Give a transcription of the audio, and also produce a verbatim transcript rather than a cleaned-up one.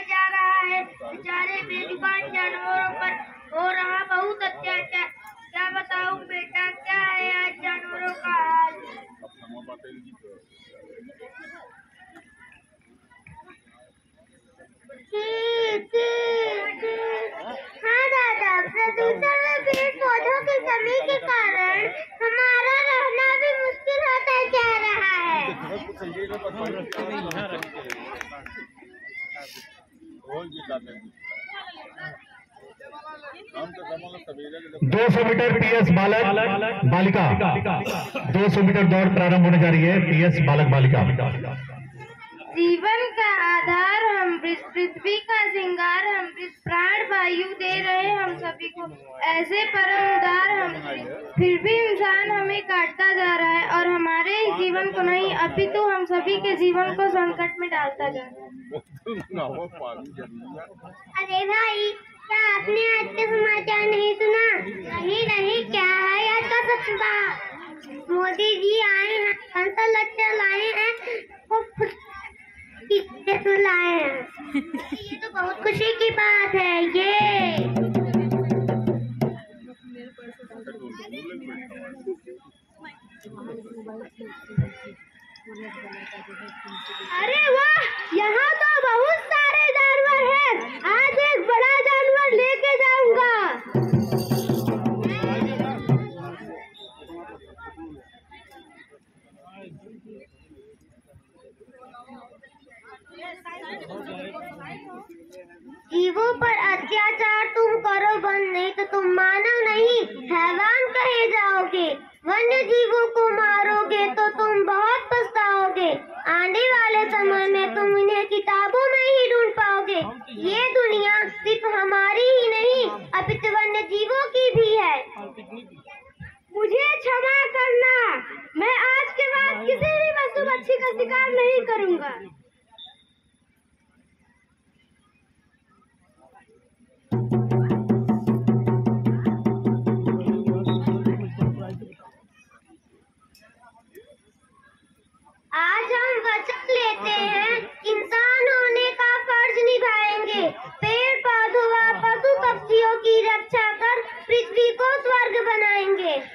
जा रहा है। बेचारे बेजुबान जानवरों पर हो रहा बहुत अत्याचार। क्या बताऊं बेटा, क्या है आज जानवरों का हाल। हाँ दादा, प्रदूषण में पेड़ पौधों की कमी के कारण हमारा रहना भी मुश्किल होता जा रहा है। दो सौ मीटर पीएस बालक बालिका दो सौ मीटर दौड़ प्रारंभ होने जा रही है। पीएस बालक बालिका। जीवन का आधार हम, पृथ्वी का श्रृंगार हम, प्राण वायु दे रहे हम सभी को, ऐसे परम उदार हम, फिर भी इंसान हमें काटता जा रहा है और हमारे जीवन को नहीं अपितु हम सभी के जीवन को संकट में डालता जा रहा है। अरे भाई, क्या आपने आज के समाचार नहीं सुना? नहीं नहीं, क्या है आज का समाचार? मोदी जी आए हैं, कंसल्टेशन लाए हैं, लाए हैं। ये तो बहुत खुशी की बात है। ये अरे वाह, यहाँ तो बहुत सारे जानवर हैं। आज एक बड़ा जानवर लेके जाऊंगा। जीवों पर अत्याचार तुम करो बंद, नहीं तो तुम मानव नहीं हैवान कहे जाओगे। वन्य जीवों को मारोगे तो तुम बहुत पछताओगे। आने वाले समय में तुम इन्हें किताबों में ही ढूंढ पाओगे। ये दुनिया सिर्फ हमारी ही नहीं अपितु वन्य जीवों की भी है। मुझे क्षमा करना, मैं आज के बाद किसी भी पशु पक्षी का शिकार नहीं करूँगा।